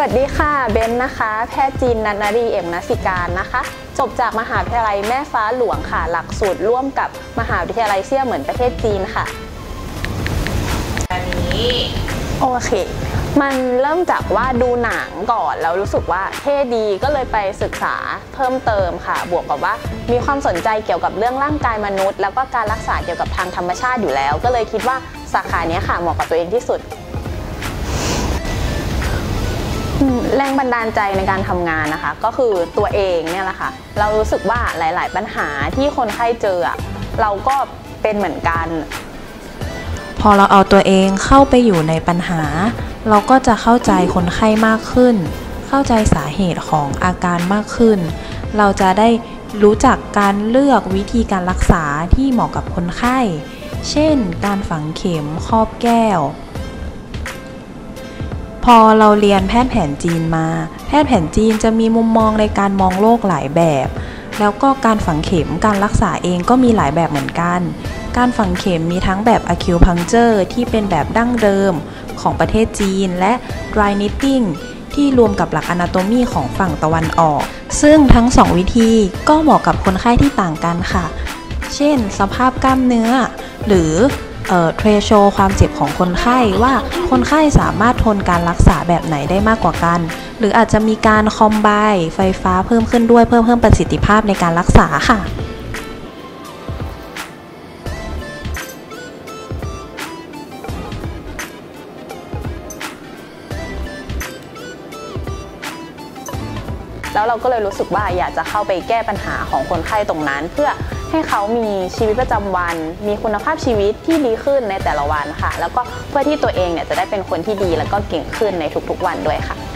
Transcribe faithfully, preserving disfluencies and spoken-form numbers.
วัสดีค่ะเบนนะคะแพทย์จีนนันนารีเอกนัสิการนะคะจบจากมหาวิทยาลัยแม่ฟ้าหลวงค่ะหลักสูตรร่วมกับมหาวิทยาลัยเซี่ยเหมินประเทศจีนค่ะอันนี้โอเคมันเริ่มจากว่าดูหนังก่อนแล้วรู้สึกว่าเท่ดีก็เลยไปศึกษาเพิ่มเติมค่ะบวกกับว่ามีความสนใจเกี่ยวกับเรื่องร่างกายมนุษย์แล้วก็การรักษาเกี่ยวกับทางธรรมชาติอยู่แล้วก็เลยคิดว่าสาขานี้ค่ะเหมาะกับตัวเองที่สุดแรงบันดาลใจในการทำงานนะคะก็คือตัวเองเนี่ยแหละค่ะเรารู้สึกว่าหลายๆปัญหาที่คนไข้เจอเราก็เป็นเหมือนกันพอเราเอาตัวเองเข้าไปอยู่ในปัญหาเราก็จะเข้าใจคนไข้มากขึ้นเข้าใจสาเหตุของอาการมากขึ้นเราจะได้รู้จักการเลือกวิธีการรักษาที่เหมาะกับคนไข้เช่นการฝังเข็มครอบแก้วพอเราเรียนแพทย์แผนจีนมาแพทย์แผนจีนจะมีมุมมองในการมองโลกหลายแบบแล้วก็การฝังเข็มการรักษาเองก็มีหลายแบบเหมือนกันการฝังเข็มมีทั้งแบบ acupuncture ที่เป็นแบบดั้งเดิมของประเทศจีนและ dry knitting ที่รวมกับหลัก anatomy ของฝั่งตะวันออกซึ่งทั้งสองวิธีก็เหมาะกับคนไข้ที่ต่างกันค่ะเช่นสภาพกล้ามเนื้อหรือเอ่อ threshold ความเจ็บของคนไข้ว่าคนไข้สามารถทนการรักษาแบบไหนได้มากกว่ากันหรืออาจจะมีการคอมไบน์ไฟฟ้าเพิ่มขึ้นด้วยเพื่อเพิ่มประสิทธิภาพในการรักษาค่ะแล้วเราก็เลยรู้สึกว่าอยากจะเข้าไปแก้ปัญหาของคนไข้ตรงนั้นเพื่อให้เขามีชีวิตประจำวันมีคุณภาพชีวิตที่ดีขึ้นในแต่ละวันค่ะแล้วก็เพื่อที่ตัวเองเนี่ยจะได้เป็นคนที่ดีแล้วก็เก่งขึ้นในทุกๆวันด้วยค่ะ